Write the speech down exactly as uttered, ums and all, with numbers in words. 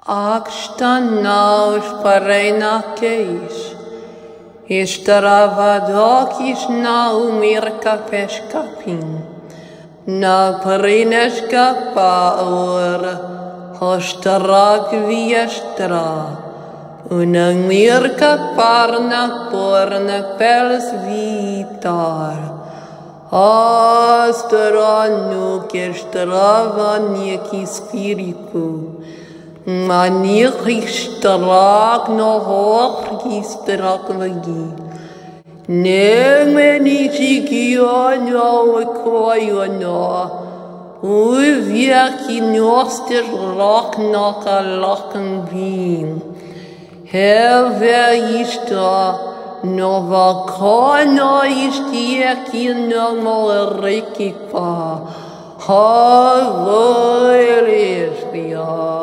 Akstan naus parena keis. Istravadokis nau mirka peskapin. Na pareneska paur. Hostarak viestra. Unang mirka parna porna pels vitar. Astranu kestravaniki spiritu. Maniristrak no horgistrak vagi. Negmenitikion no koyono. Uviaki nostir rock no kalakan beam. Heveista no vakono istiaki no morikipa. Havoilistia.